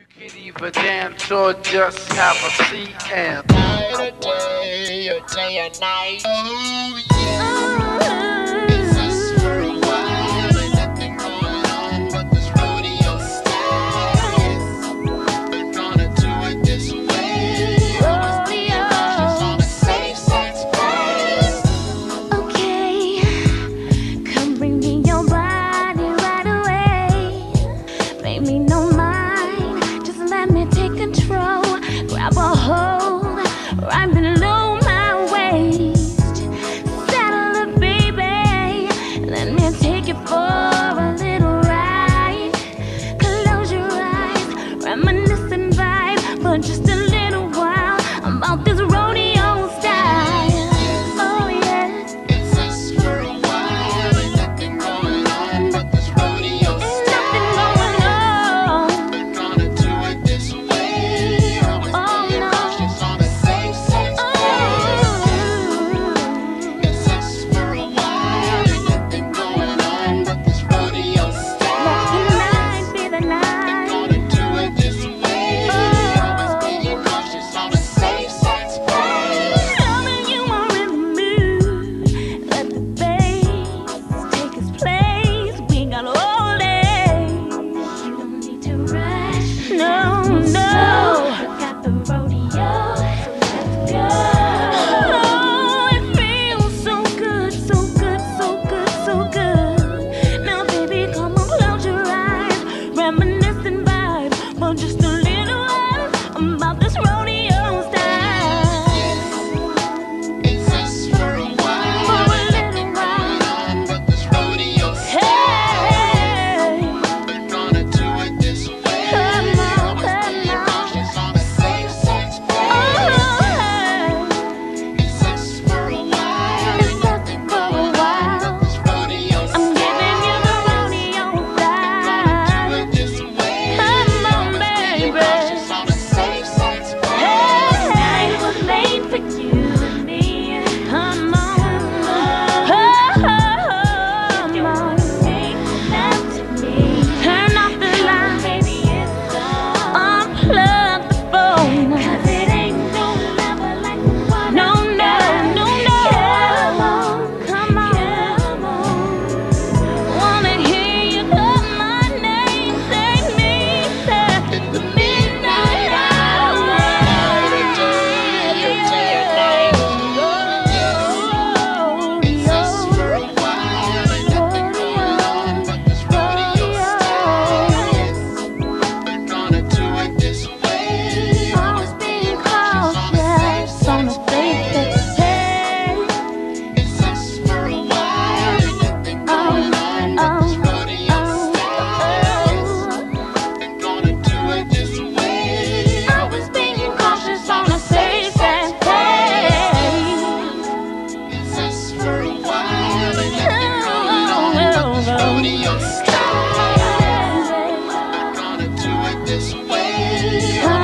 Can even dance or just have a seat and night or day or day or night. Oh yeah. It's us for a while, ain't nothing going on but this rodeo style. We're gonna do it this way. Always being cautious on the safe side space. Okay, come bring me your body right away. Make me no mind, just let me take control. Grab a hold right below my waist. Saddle up, baby, let me take you for a little ride. Close your eyes, reminisce and vibe for just a little while about this rodeo style. Oh yeah, It's us for a while, ain't nothing going on but this rodeo ain't nothing going on. We're gonna do it this way. Always being cautious on the safe side space. It's us for a while, ain't nothing going on but this rodeo style. Tonight be the We're night. gonna do it this way. Always being cautious on the safe side space. Tell me you are in the mood. Let the bass take its place. We got all day. You don't need to rush. No, no. We got the rodeo. So let's go. Oh, it feels so good, so good, so good, so good. Now, baby, come on, close your eyes. Reminisce and vibe for just a little while about this rodeo style. It's us for a while, ain't nothing going on but this rodeo style. Hey, We're gonna do it this way. Come on, Always being come on. cautious on the safe side space. oh, It's us for a while, ain't nothing going on but this rodeo I'm giving you the style. rodeo Do style. it this way. Come on, Always being baby. cautious on the safe side space. Hey, it was made for you and me. Come on, come on. Love to me. Turn off the light, baby. It's on. Unplug the phone. 'Cause it ain't no lover like the one. No, no, no, no. Come on, come on, come on. Wanna hear you call my name, say me, say In the midnight hour. night or day or night. It's us for a while, ain't nothing going on but this rodeo style. We're gonna do it this way. Always being cautious on the safe side. It's us for a while, ain't nothing going on but this rodeo style. We're gonna do it this way. Always being cautious on the safe side. It's us for a while, ain't nothing going on but this rodeo style. We're gonna do it this way.